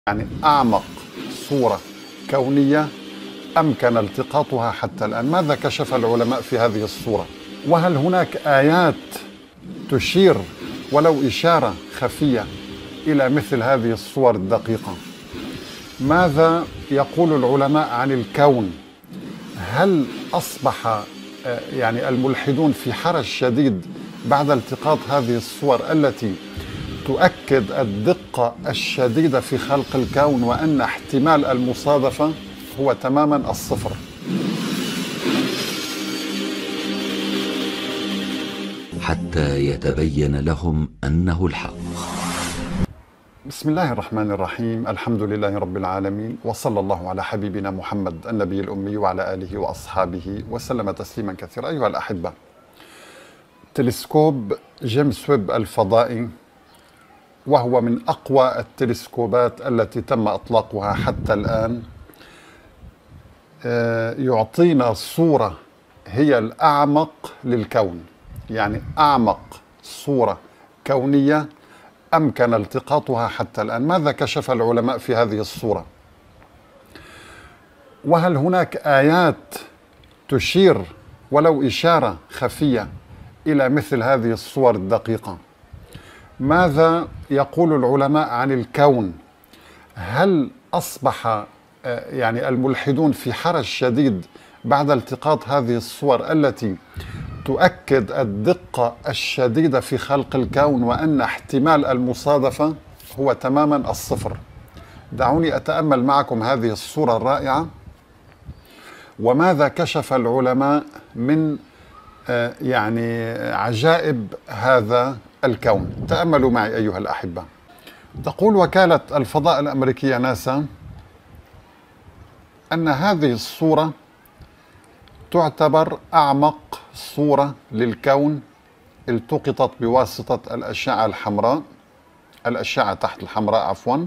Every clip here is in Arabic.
يعني أعمق صورة كونية أمكن التقاطها حتى الآن. ماذا كشف العلماء في هذه الصورة؟ وهل هناك آيات تشير ولو إشارة خفية إلى مثل هذه الصور الدقيقة؟ ماذا يقول العلماء عن الكون؟ هل أصبح الملحدون في حرج شديد بعد التقاط هذه الصور التي تؤكد الدقة الشديدة في خلق الكون وأن احتمال المصادفة هو تماما الصفر؟ حتى يتبين لهم أنه الحق. بسم الله الرحمن الرحيم، الحمد لله رب العالمين، وصلى الله على حبيبنا محمد النبي الأمي وعلى آله وأصحابه وسلم تسليما كثيرا. أيها الأحبة، تلسكوب جيمس ويب الفضائي، وهو من أقوى التلسكوبات التي تم إطلاقها حتى الآن، يعطينا صورة هي الأعمق للكون، يعني أعمق صورة كونية أمكن التقاطها حتى الآن. ماذا كشف العلماء في هذه الصورة؟ وهل هناك آيات تشير ولو إشارة خفية إلى مثل هذه الصور الدقيقة؟ ماذا يقول العلماء عن الكون؟ هل أصبح الملحدون في حرج شديد بعد التقاط هذه الصور التي تؤكد الدقة الشديدة في خلق الكون وأن احتمال المصادفة هو تماما الصفر؟ دعوني أتأمل معكم هذه الصورة الرائعة، وماذا كشف العلماء من عجائب هذا الكون. تأملوا معي أيها الأحبة. تقول وكالة الفضاء الأمريكية ناسا أن هذه الصورة تعتبر أعمق صورة للكون التقطت بواسطة الأشعة الحمراء، الأشعة تحت الحمراء عفوا،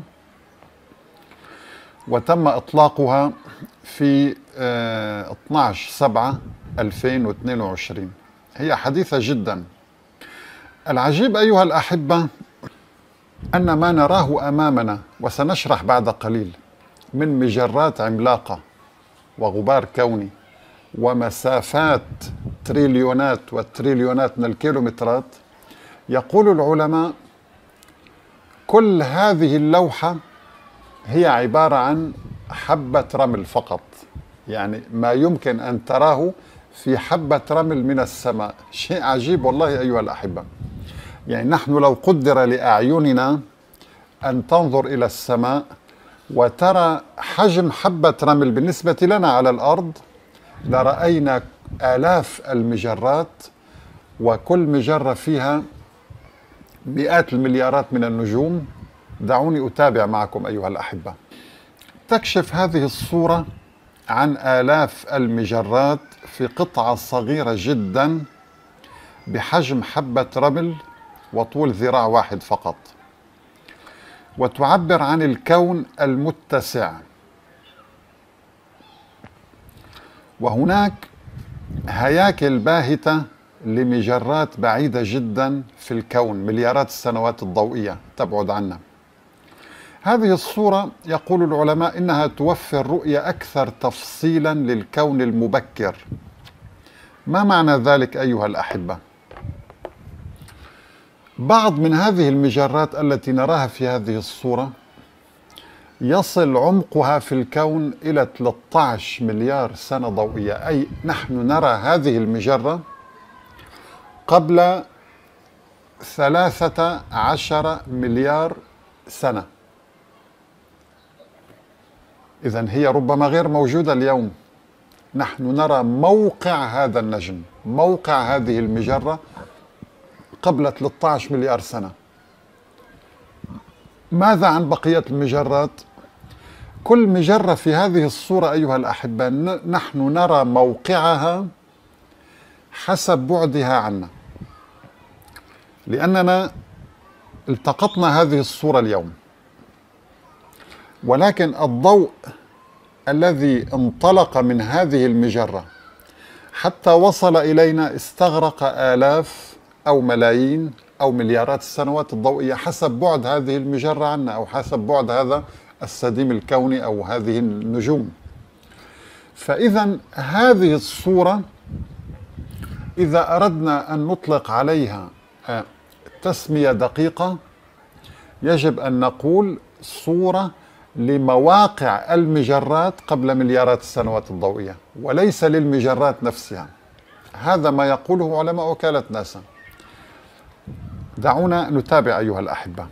وتم إطلاقها في 12/7/2022. هي حديثة جدا. العجيب أيها الأحبة أن ما نراه أمامنا، وسنشرح بعد قليل، من مجرات عملاقة وغبار كوني ومسافات تريليونات والتريليونات من الكيلومترات، يقول العلماء كل هذه اللوحة هي عبارة عن حبة رمل فقط، يعني ما يمكن أن تراه في حبة رمل من السماء. شيء عجيب والله أيها الأحبة. يعني نحن لو قدر لأعيننا أن تنظر إلى السماء وترى حجم حبة رمل بالنسبة لنا على الأرض، لرأينا آلاف المجرات، وكل مجرة فيها مئات المليارات من النجوم. دعوني أتابع معكم أيها الأحبة. تكشف هذه الصورة عن آلاف المجرات في قطعة صغيرة جدا بحجم حبة رمل وطول ذراع واحد فقط، وتعبر عن الكون المتسع. وهناك هياكل باهتة لمجرات بعيدة جدا في الكون، مليارات السنوات الضوئية تبعد عنا. هذه الصورة يقول العلماء إنها توفر رؤية أكثر تفصيلا للكون المبكر. ما معنى ذلك أيها الأحبة؟ بعض من هذه المجرات التي نراها في هذه الصورة يصل عمقها في الكون إلى 13 مليار سنة ضوئية، أي نحن نرى هذه المجرة قبل 13 مليار سنة. إذن هي ربما غير موجودة اليوم. نحن نرى موقع هذا النجم، موقع هذه المجرة قبل 13 مليار سنة. ماذا عن بقية المجرات؟ كل مجرة في هذه الصورة أيها الأحبة نحن نرى موقعها حسب بعدها عنا، لأننا التقطنا هذه الصورة اليوم، ولكن الضوء الذي انطلق من هذه المجرة حتى وصل إلينا استغرق آلاف أو ملايين أو مليارات السنوات الضوئية حسب بعد هذه المجرة عنا، أو حسب بعد هذا السديم الكوني أو هذه النجوم. فإذا هذه الصورة إذا أردنا أن نطلق عليها تسمية دقيقة يجب أن نقول صورة لمواقع المجرات قبل مليارات السنوات الضوئية، وليس للمجرات نفسها. هذا ما يقوله علماء وكالة ناسا. دعونا نتابع أيها الأحبة.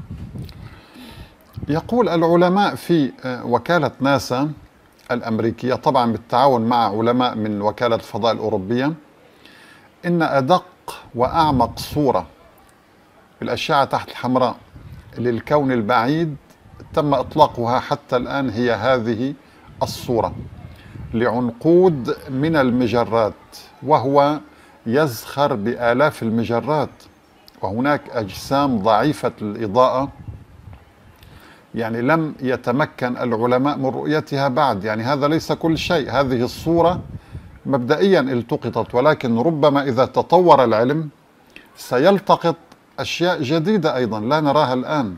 يقول العلماء في وكالة ناسا الأمريكية، طبعا بالتعاون مع علماء من وكالة الفضاء الأوروبية، إن أدق وأعمق صورة بالأشعة تحت الحمراء للكون البعيد تم إطلاقها حتى الآن هي هذه الصورة لعنقود من المجرات، وهو يزخر بآلاف المجرات، وهناك أجسام ضعيفة الإضاءة يعني لم يتمكن العلماء من رؤيتها بعد. يعني هذا ليس كل شيء، هذه الصورة مبدئيا التقطت، ولكن ربما إذا تطور العلم سيلتقط أشياء جديدة أيضا لا نراها الآن.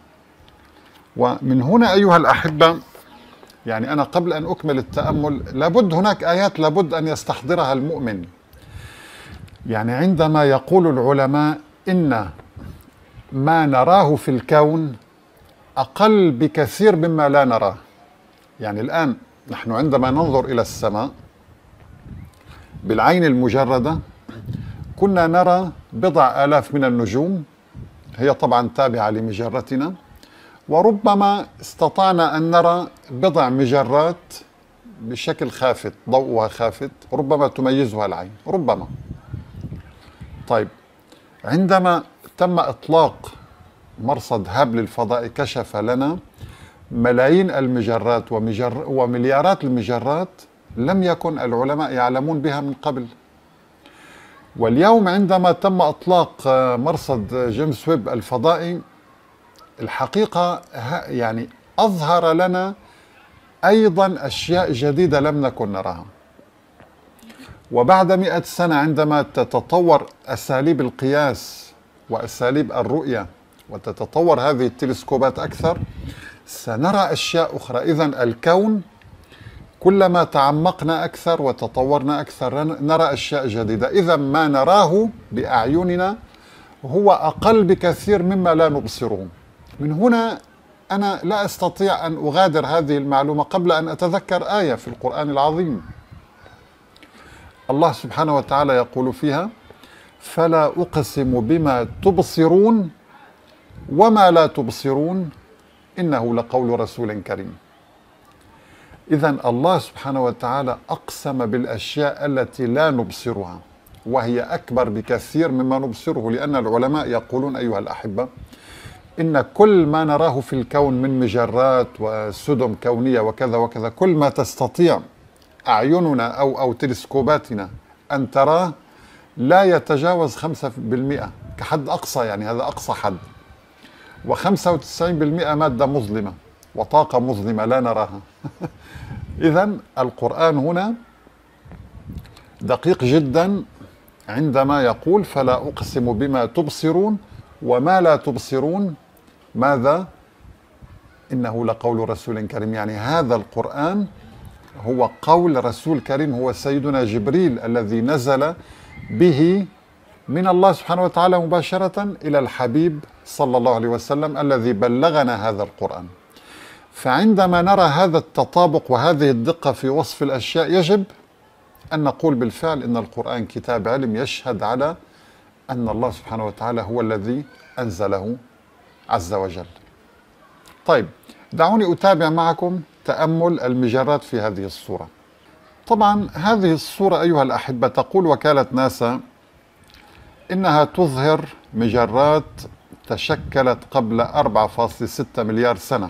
ومن هنا أيها الأحبة، يعني أنا قبل أن أكمل التأمل لابد هناك آيات لابد أن يستحضرها المؤمن. يعني عندما يقول العلماء إن ما نراه في الكون أقل بكثير مما لا نراه. يعني الآن نحن عندما ننظر إلى السماء بالعين المجردة كنا نرى بضع آلاف من النجوم، هي طبعا تابعة لمجرتنا، وربما استطعنا أن نرى بضع مجرات بشكل خافت، ضوءها خافت، ربما تميزها العين، ربما. طيب عندما تم إطلاق مرصد هابل الفضائي كشف لنا ملايين المجرات ومليارات المجرات لم يكن العلماء يعلمون بها من قبل. واليوم عندما تم إطلاق مرصد جيمس ويب الفضائي الحقيقة يعني أظهر لنا أيضا أشياء جديدة لم نكن نراها. وبعد 100 سنة عندما تتطور أساليب القياس وأساليب الرؤية وتتطور هذه التلسكوبات أكثر سنرى أشياء أخرى. إذن الكون كلما تعمقنا أكثر وتطورنا أكثر نرى أشياء جديدة. إذا ما نراه بأعيننا هو أقل بكثير مما لا نبصره. من هنا أنا لا أستطيع أن أغادر هذه المعلومة قبل أن أتذكر آية في القرآن العظيم. الله سبحانه وتعالى يقول فيها: فلا أقسم بما تبصرون وما لا تبصرون إنه لقول رسول كريم. إذن الله سبحانه وتعالى أقسم بالأشياء التي لا نبصرها، وهي أكبر بكثير مما نبصره، لأن العلماء يقولون أيها الأحبة إن كل ما نراه في الكون من مجرات وسدم كونية وكذا وكذا، كل ما تستطيع أعيننا أو تلسكوباتنا أن تراه لا يتجاوز 5% كحد أقصى، يعني هذا أقصى حد، و95% مادة مظلمة وطاقة مظلمة لا نراها. إذن القرآن هنا دقيق جدا عندما يقول: فلا أقسم بما تبصرون وما لا تبصرون، ماذا؟ إنه لقول رسول كريم. يعني هذا القرآن هو قول رسول كريم، هو سيدنا جبريل الذي نزل به من الله سبحانه وتعالى مباشرة إلى الحبيب صلى الله عليه وسلم الذي بلغنا هذا القرآن. فعندما نرى هذا التطابق وهذه الدقة في وصف الأشياء يجب أن نقول بالفعل إن القرآن كتاب علم يشهد على أن الله سبحانه وتعالى هو الذي أنزله عز وجل. طيب دعوني أتابع معكم تأمل المجرات في هذه الصورة. طبعا هذه الصورة أيها الأحبة تقول وكالة ناسا إنها تظهر مجرات تشكلت قبل 4.6 مليار سنة،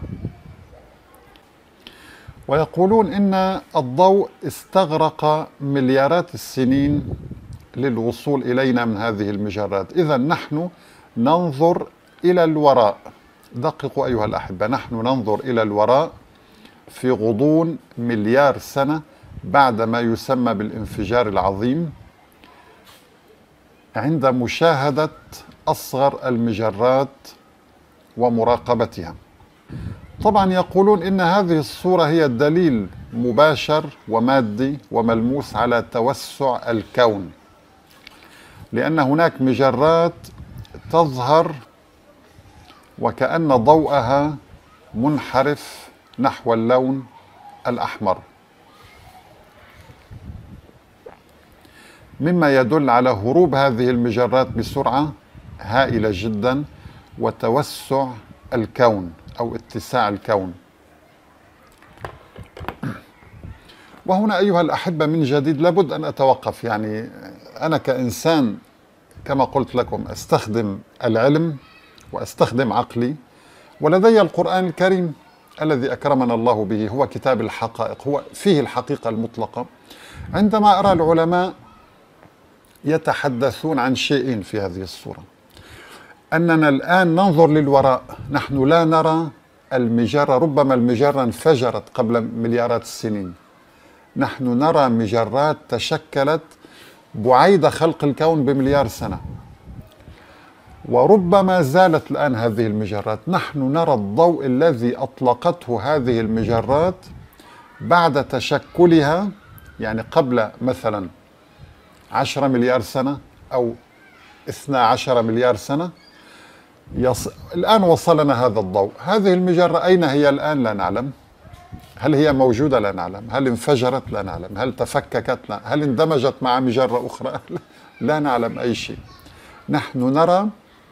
ويقولون إن الضوء استغرق مليارات السنين للوصول إلينا من هذه المجرات. إذا نحن ننظر إلى الوراء. دققوا أيها الأحبة، نحن ننظر إلى الوراء في غضون مليار سنة بعد ما يسمى بالانفجار العظيم، عند مشاهدة أصغر المجرات ومراقبتها. طبعا يقولون إن هذه الصورة هي دليل مباشر ومادي وملموس على توسع الكون، لأن هناك مجرات تظهر وكأن ضوءها منحرف نحو اللون الأحمر، مما يدل على هروب هذه المجرات بسرعة هائلة جدا وتوسع الكون أو اتساع الكون. وهنا أيها الأحبة من جديد لابد أن أتوقف. يعني أنا كإنسان كما قلت لكم أستخدم العلم وأستخدم عقلي، ولدي القرآن الكريم الذي أكرمنا الله به، هو كتاب الحقائق، هو فيه الحقيقة المطلقة. عندما أرى العلماء يتحدثون عن شيئين في هذه الصورة، أننا الآن ننظر للوراء، نحن لا نرى المجرة، ربما المجرة انفجرت قبل مليارات السنين، نحن نرى مجرات تشكلت بعيد خلق الكون بمليار سنة، وربما زالت الآن هذه المجرات. نحن نرى الضوء الذي أطلقته هذه المجرات بعد تشكلها، يعني قبل مثلا 10 مليار سنة أو 12 مليار سنة. الآن وصلنا هذا الضوء. هذه المجرة أين هي الآن؟ لا نعلم. هل هي موجودة؟ لا نعلم. هل انفجرت؟ لا نعلم. هل تفككت؟ لا. هل اندمجت مع مجرة أخرى؟ لا نعلم أي شيء. نحن نرى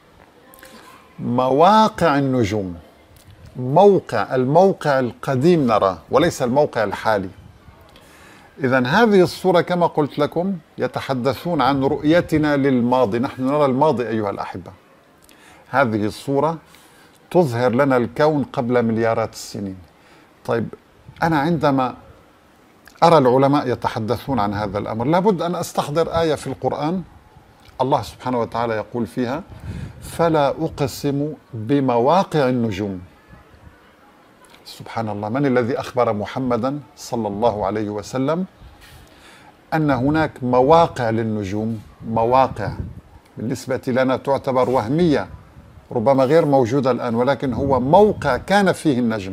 مواقع النجوم، الموقع القديم نراه وليس الموقع الحالي. إذن هذه الصورة كما قلت لكم يتحدثون عن رؤيتنا للماضي، نحن نرى الماضي أيها الأحبة. هذه الصورة تظهر لنا الكون قبل مليارات السنين. طيب أنا عندما أرى العلماء يتحدثون عن هذا الأمر لابد أن أستحضر آية في القرآن الله سبحانه وتعالى يقول فيها: فلا أقسم بمواقع النجوم. سبحان الله، من الذي أخبر محمدا صلى الله عليه وسلم أن هناك مواقع للنجوم؟ مواقع بالنسبة لنا تعتبر وهمية، ربما غير موجودة الآن، ولكن هو موقع كان فيه النجم.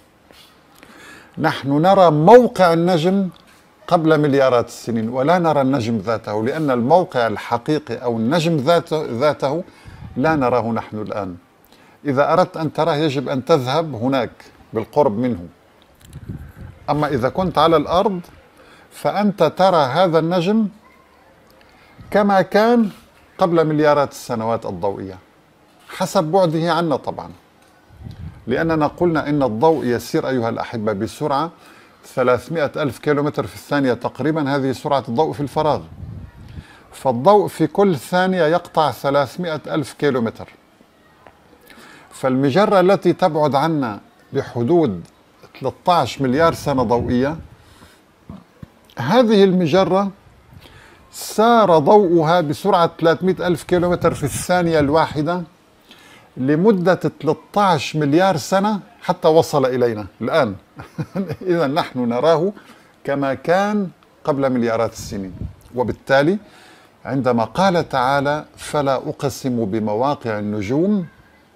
نحن نرى موقع النجم قبل مليارات السنين ولا نرى النجم ذاته، لأن الموقع الحقيقي أو النجم ذاته لا نراه نحن الآن. إذا أردت أن تراه يجب أن تذهب هناك بالقرب منه، أما إذا كنت على الأرض فأنت ترى هذا النجم كما كان قبل مليارات السنوات الضوئية حسب بعده عنا طبعا، لأننا قلنا إن الضوء يسير أيها الأحبة بسرعة 300 ألف كيلومتر في الثانية تقريبا، هذه سرعة الضوء في الفراغ، فالضوء في كل ثانية يقطع 300 ألف كيلومتر. فالمجرة التي تبعد عنا بحدود 13 مليار سنة ضوئية، هذه المجرة سار ضوءها بسرعة 300 ألف كيلومتر في الثانية الواحدة لمدة 13 مليار سنة حتى وصل إلينا الآن. إذا نحن نراه كما كان قبل مليارات السنين. وبالتالي عندما قال تعالى: فلا أقسم بمواقع النجوم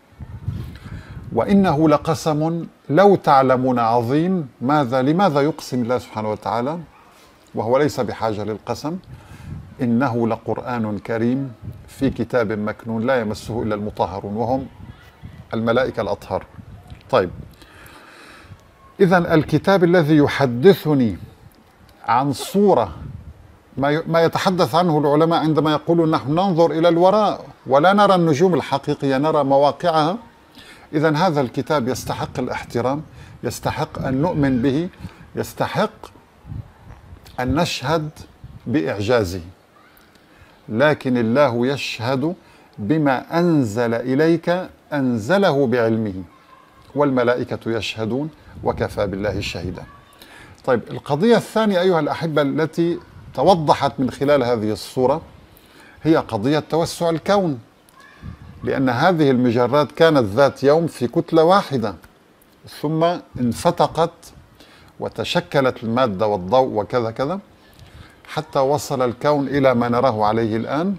وإنه لقسم لو تعلمون عظيم. لماذا يقسم الله سبحانه وتعالى وهو ليس بحاجة للقسم؟ إنه لقرآن كريم في كتاب مكنون لا يمسه إلا المطهرون وهم الملائكة الأطهار. طيب، إذن الكتاب الذي يحدثني عن صورة ما يتحدث عنه العلماء عندما يقولون نحن ننظر إلى الوراء ولا نرى النجوم الحقيقية، نرى مواقعها. إذن هذا الكتاب يستحق الاحترام، يستحق أن نؤمن به، يستحق أن نشهد بإعجازه. لكن الله يشهد بما أنزل إليك أنزله بعلمه، والملائكة يشهدون وكفى بالله شهيدا. طيب، القضية الثانية أيها الأحبة التي توضحت من خلال هذه الصورة هي قضية توسع الكون، لأن هذه المجرات كانت ذات يوم في كتلة واحدة ثم انفتقت وتشكلت المادة والضوء وكذا كذا حتى وصل الكون إلى ما نراه عليه الآن.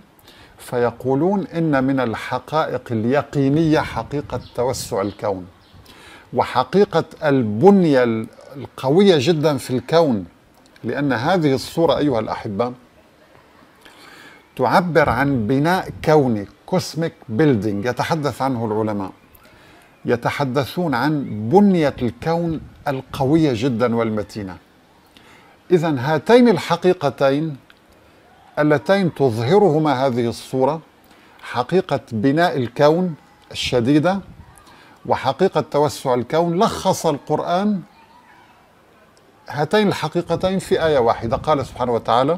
فيقولون إن من الحقائق اليقينية حقيقة توسع الكون، وحقيقة البنية القوية جدا في الكون، لأن هذه الصورة أيها الأحبة تعبر عن بناء كوني، كوسميك بيلدينج يتحدث عنه العلماء، يتحدثون عن بنية الكون القوية جدا والمتينة. إذن هاتين الحقيقتين اللتين تظهرهما هذه الصورة، حقيقة بناء الكون الشديدة وحقيقة توسع الكون، لخص القرآن هاتين الحقيقتين في آية واحدة. قال سبحانه وتعالى: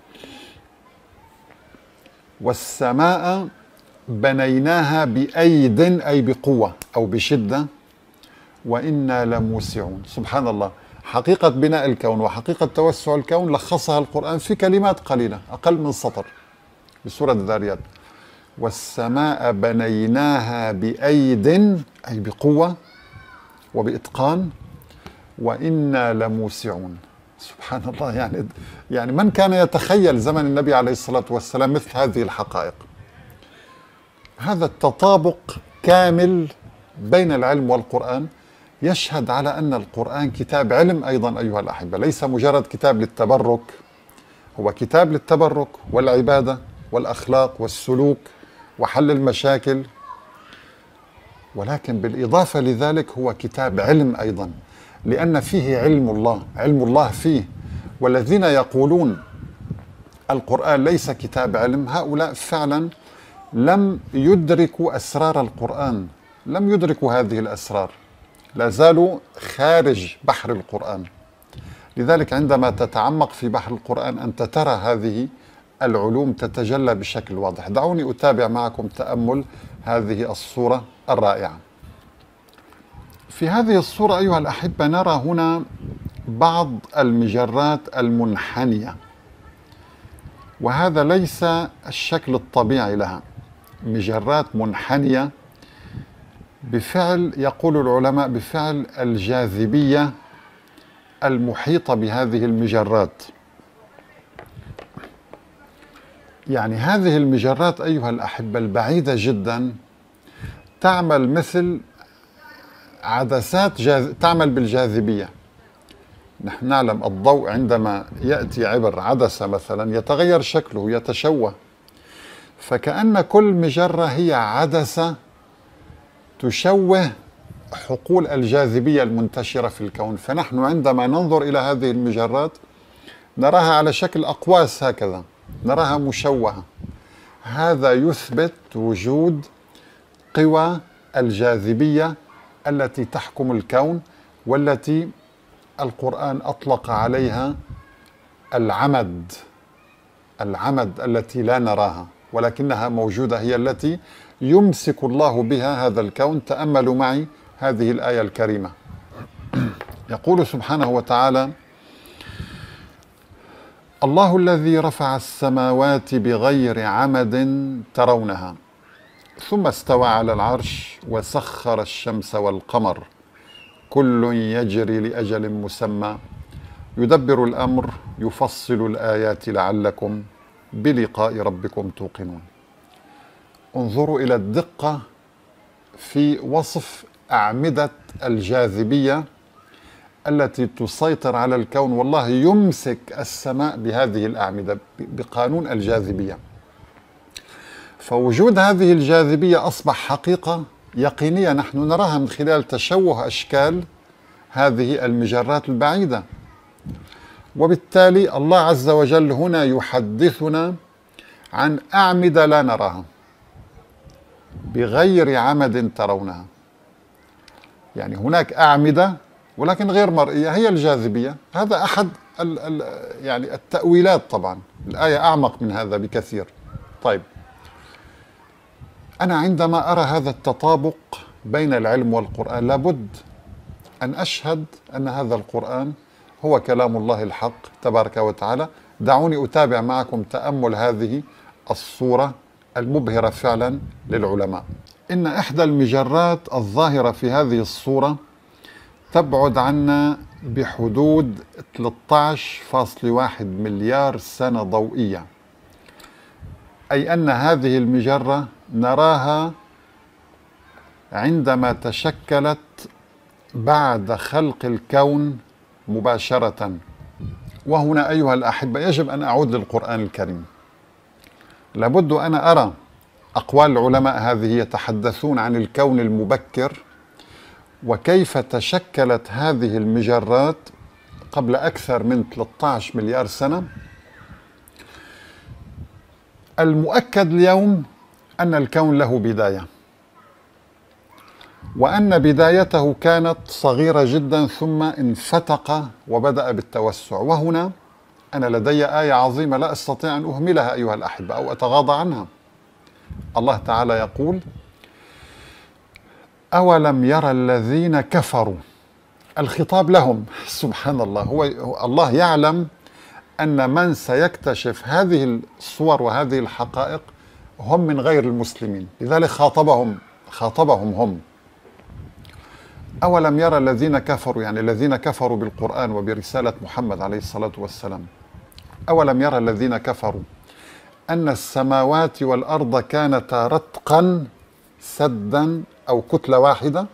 والسماء بنيناها بأيد، أي بقوة أو بشدة، وإنا لموسعون. سبحان الله، حقيقة بناء الكون وحقيقة توسع الكون لخصها القرآن في كلمات قليلة، أقل من سطر، بسورة الذاريات: والسماء بنيناها بأيد، أي بقوة وبإتقان، وإنا لموسعون. سبحان الله، يعني من كان يتخيل زمن النبي عليه الصلاة والسلام مثل هذه الحقائق؟ هذا التطابق كامل بين العلم والقرآن يشهد على أن القرآن كتاب علم أيضا أيها الأحبة، ليس مجرد كتاب للتبرك، هو كتاب للتبرك والعبادة والأخلاق والسلوك وحل المشاكل، ولكن بالإضافة لذلك هو كتاب علم أيضا، لأن فيه علم الله، علم الله فيه. والذين يقولون القرآن ليس كتاب علم، هؤلاء فعلا لم يدركوا أسرار القرآن، لم يدركوا هذه الأسرار، لا زالوا خارج بحر القرآن. لذلك عندما تتعمق في بحر القرآن أنت ترى هذه العلوم تتجلى بشكل واضح. دعوني أتابع معكم تأمل هذه الصورة الرائعة. في هذه الصورة أيها الأحبة نرى هنا بعض المجرات المنحنية، وهذا ليس الشكل الطبيعي لها، مجرات منحنية بفعل، يقول العلماء، بفعل الجاذبية المحيطة بهذه المجرات. يعني هذه المجرات أيها الأحبة البعيدة جدا تعمل مثل عدسات تعمل بالجاذبية. نحن نعلم الضوء عندما يأتي عبر عدسة مثلا يتغير شكله، يتشوه، فكأن كل مجرة هي عدسة تشوه حقول الجاذبية المنتشرة في الكون. فنحن عندما ننظر إلى هذه المجرات نراها على شكل أقواس هكذا، نراها مشوهة. هذا يثبت وجود قوى الجاذبية التي تحكم الكون، والتي القرآن أطلق عليها العمد التي لا نراها ولكنها موجودة، هي التي يمسك الله بها هذا الكون. تأملوا معي هذه الآية الكريمة. يقول سبحانه وتعالى: الله الذي رفع السماوات بغير عمد ترونها ثم استوى على العرش وسخر الشمس والقمر كل يجري لأجل مسمى يدبر الأمر يفصل الآيات لعلكم بلقاء ربكم توقنون. انظروا إلى الدقة في وصف أعمدة الجاذبية التي تسيطر على الكون. والله يمسك السماء بهذه الأعمدة بقانون الجاذبية. فوجود هذه الجاذبية أصبح حقيقة يقينية نحن نراها من خلال تشوه أشكال هذه المجرات البعيدة. وبالتالي الله عز وجل هنا يحدثنا عن أعمدة لا نراها بغير عمد ترونها. يعني هناك أعمدة ولكن غير مرئية، هي الجاذبية. هذا أحد يعني التأويلات. طبعا الآية أعمق من هذا بكثير. طيب، أنا عندما أرى هذا التطابق بين العلم والقرآن لابد أن أشهد أن هذا القرآن هو كلام الله الحق تبارك وتعالى. دعوني أتابع معكم تأمل هذه الصورة المبهرة فعلا للعلماء. إن إحدى المجرات الظاهرة في هذه الصورة تبعد عنا بحدود 13.1 مليار سنة ضوئية، أي أن هذه المجرة نراها عندما تشكلت بعد خلق الكون مباشرة. وهنا أيها الأحبة يجب أن أعود للقرآن الكريم. لابد أن أرى أقوال العلماء هذه يتحدثون عن الكون المبكر وكيف تشكلت هذه المجرات قبل أكثر من 13 مليار سنة. المؤكد اليوم أن الكون له بداية، وأن بدايته كانت صغيرة جدا ثم انفتق وبدأ بالتوسع. وهنا أنا لدي آية عظيمة لا أستطيع أن أهملها أيها الأحبة أو أتغاضى عنها. الله تعالى يقول: أولم يرى الذين كفروا. الخطاب لهم، سبحان الله. الله يعلم أن من سيكتشف هذه الصور وهذه الحقائق هم من غير المسلمين، لذلك خاطبهم هم. أولم يرى الذين كفروا، يعني الذين كفروا بالقرآن وبرسالة محمد عليه الصلاة والسلام. أولم يرى الذين كفروا أن السماوات والأرض كانتا رتقا سدا أو كتلة واحدة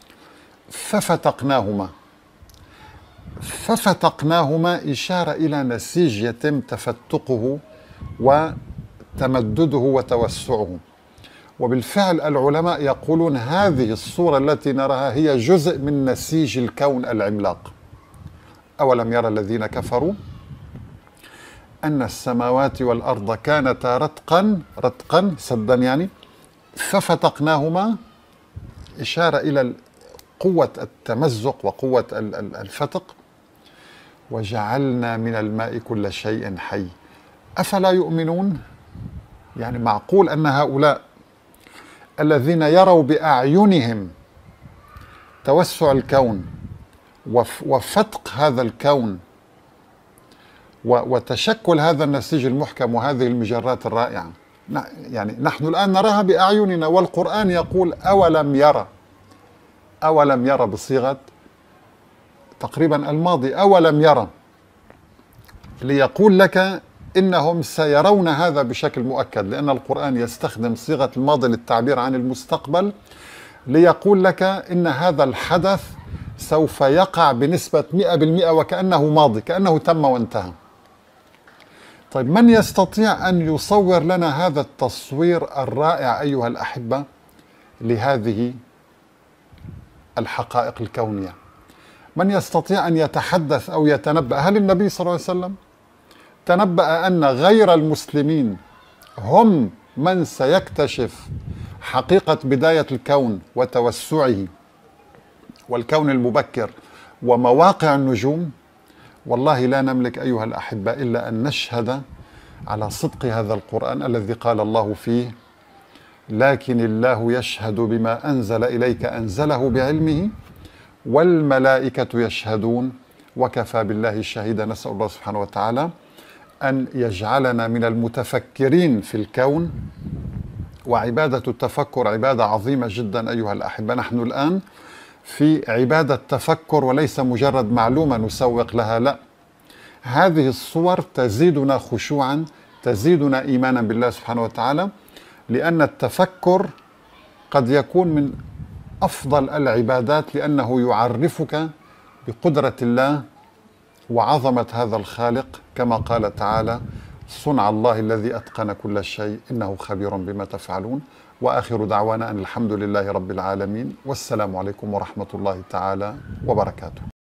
ففتقناهما إشارة إلى نسيج يتم تفتقه وتمدده وتوسعه. وبالفعل العلماء يقولون هذه الصورة التي نراها هي جزء من نسيج الكون العملاق. أولم يرى الذين كفروا أن السماوات والأرض كانتا رتقا سدا، يعني ففتقناهما، إشارة إلى قوة التمزق وقوة الفتق. وجعلنا من الماء كل شيء حي أفلا يؤمنون. يعني معقول أن هؤلاء الذين يروا بأعينهم توسع الكون وفتق هذا الكون وتشكل هذا النسيج المحكم وهذه المجرات الرائعة، يعني نحن الآن نراها بأعيننا، والقرآن يقول أولم يرى بصيغة تقريبا الماضي، أولم يرى، ليقول لك إنهم سيرون هذا بشكل مؤكد، لأن القرآن يستخدم صيغة الماضي للتعبير عن المستقبل، ليقول لك إن هذا الحدث سوف يقع بنسبة 100% وكأنه ماضي، كأنه تم وانتهى. طيب من يستطيع أن يصور لنا هذا التصوير الرائع أيها الأحبة لهذه الحقائق الكونية؟ من يستطيع أن يتحدث أو يتنبأ؟ هل النبي صلى الله عليه وسلم تنبأ أن غير المسلمين هم من سيكتشف حقيقة بداية الكون وتوسعه والكون المبكر ومواقع النجوم؟ والله لا نملك أيها الأحبة إلا أن نشهد على صدق هذا القرآن الذي قال الله فيه: لكن الله يشهد بما أنزل إليك أنزله بعلمه والملائكة يشهدون وكفى بالله شهيدا. نسأل الله سبحانه وتعالى أن يجعلنا من المتفكرين في الكون. وعبادة التفكر عبادة عظيمة جدا أيها الأحبة. نحن الآن في عبادة تفكر وليس مجرد معلومة نسوق لها، لا، هذه الصور تزيدنا خشوعا، تزيدنا إيمانا بالله سبحانه وتعالى، لأن التفكر قد يكون من أفضل العبادات، لأنه يعرفك بقدرة الله وعظمة هذا الخالق، كما قال تعالى: صنع الله الذي أتقن كل شيء إنه خبير بما تفعلون. وآخر دعوانا أن الحمد لله رب العالمين، والسلام عليكم ورحمة الله تعالى وبركاته.